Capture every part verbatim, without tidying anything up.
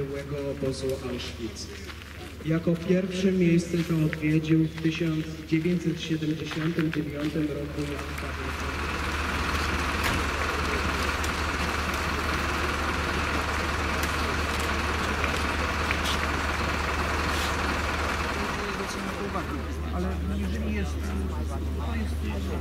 byłego obozu Auschwitz. Jako pierwsze miejsce to odwiedził w tysiąc dziewięćset siedemdziesiątym dziewiątym roku. Ale jeżeli jest, to jest...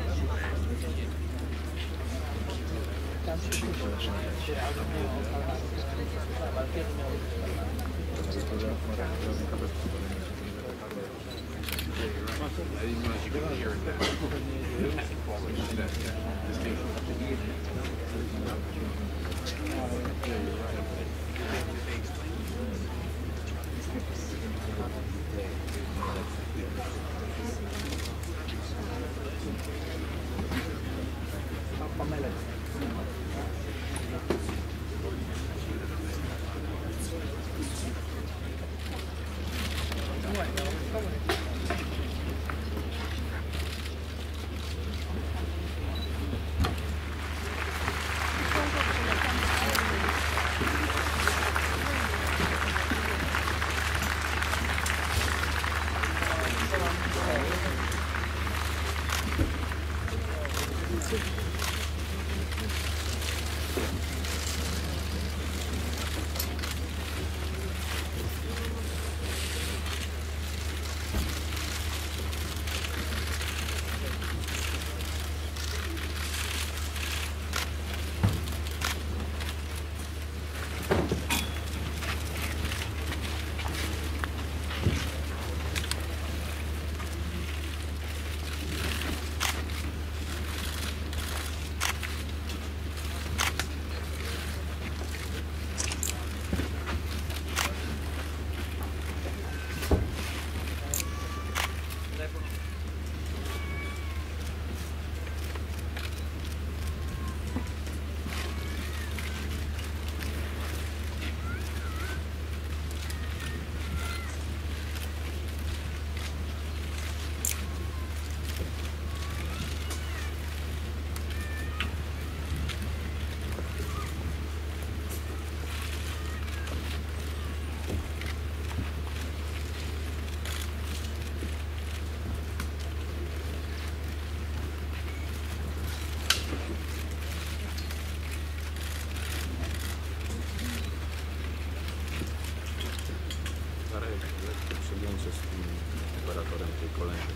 Przegięcie z tym operatorem tej kolendy.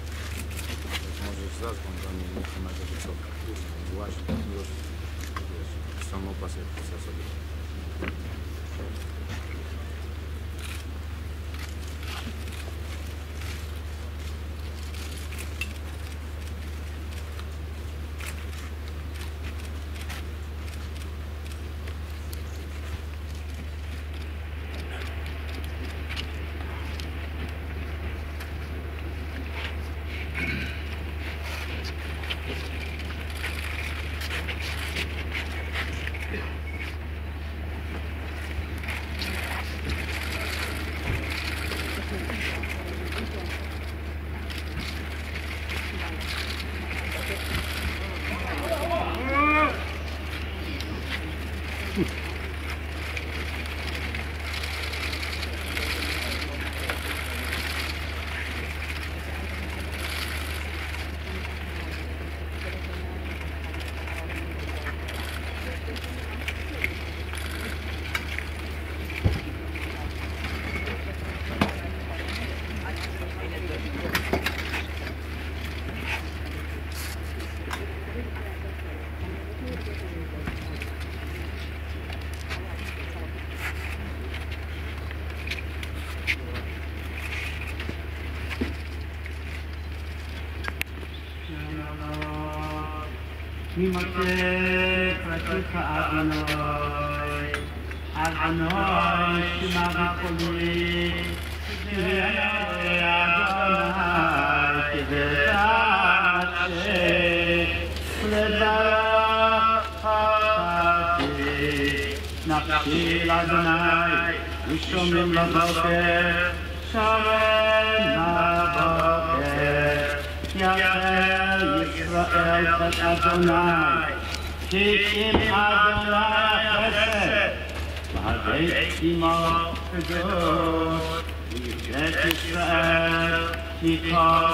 Możesz zadzwonić do mnie, nie ma żeby co, właśnie już, wiesz, samopas jak chce sobie. Mimo Cię, Kraciuka Adonai, Adonai, Shema B'Koli, Shirei Adonai, Kivetache, Lebarachati, Nafshi Adonai, Yishomim Laboker, Shalem Laboker, Yahel Yisrael Vet Adonai, Shikim Adonai Chesed, V'hadei Imo Kadosh, Yishet Yisrael, Yikol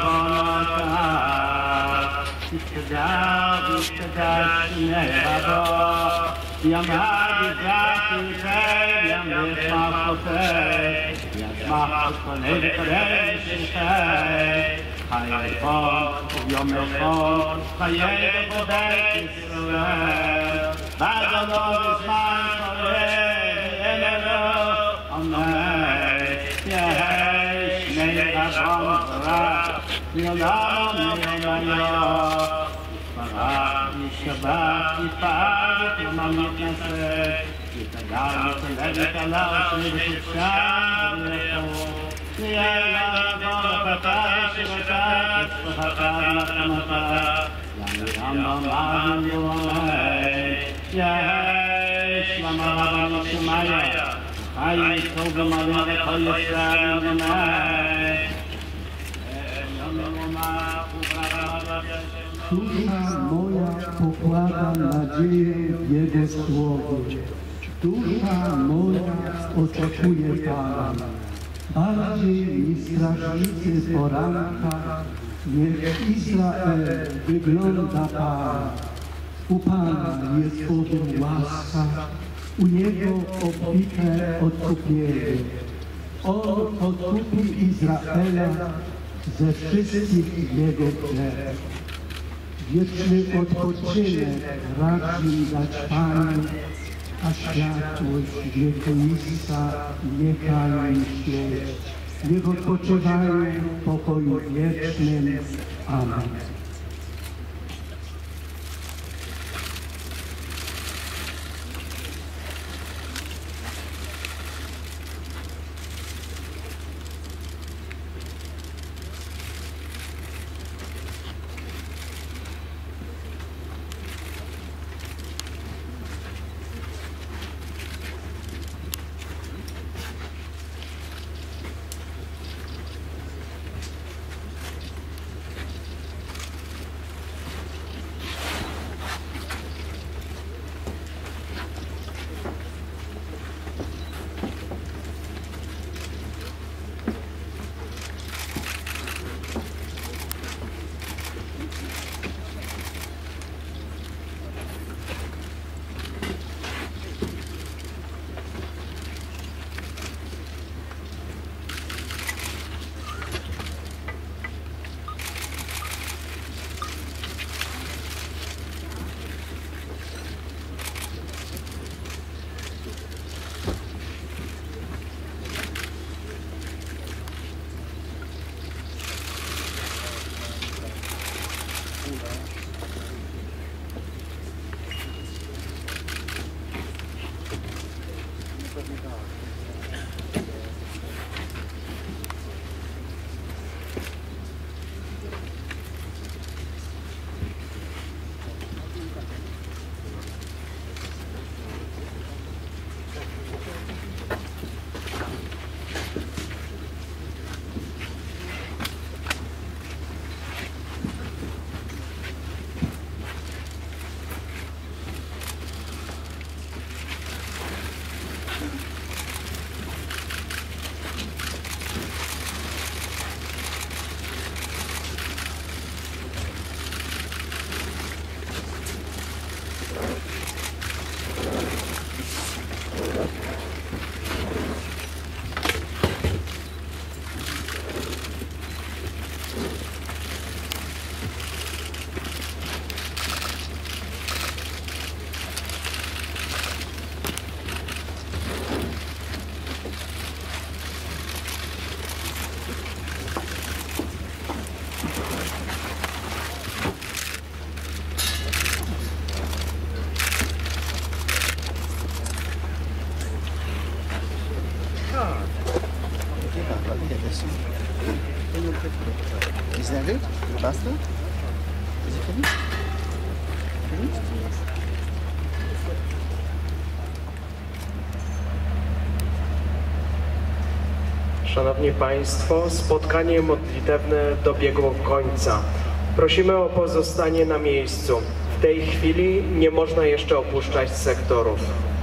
Avonotah, Yitkadash, Yitkadash, Shnei Rabo, Yamad Yizrach Yisrael, Yamad Machoteh, Yamad Konei V'Korei V'Shishei, Chayei Chol, Yom Echol, Chayei V'Bodei Yisrael, V'Adonai V'Zman Chorei V'Elelo, Amen. Yehei Shnei Avon Torah, V'Olam V'Yomayah, Yisparach, Yishabach, Yifar, Yitmam Yitnaseh, Yitagam, Yitalev, Yitalav, Yitsham, Yitlecho, Yehei Avon Apatah, Yishivatah, Yispahatah, Nachmatah, Yamiram B'Amad Yiromei, Yehei Shlam Rabban Yishmaya, Chayei Tov V'Malin V'Kol Yisrael Yiromei, Dusza moja pokłada nadzieję w Jego Słowie. Dusza moja oczekuje Pana. Bardziej niż strażnicy poranka, niech Izrael wygląda Pana. U Pana jest bowiem łaska, u Niego obfite odkupienie. On odkupi Izraela ze wszystkich jego grzechów. Wieczny odpoczynek racz im dać Panu, a światłość wiekuista niechaj im świeci. Niech odpoczywają w pokoju wiecznym. Amen. Is that it? Basta? Is it finished? Finished? Szanowni Państwo, spotkanie modlitewne dobiegło końca. Prosimy o pozostanie na miejscu. W tej chwili nie można jeszcze opuszczać sektorów.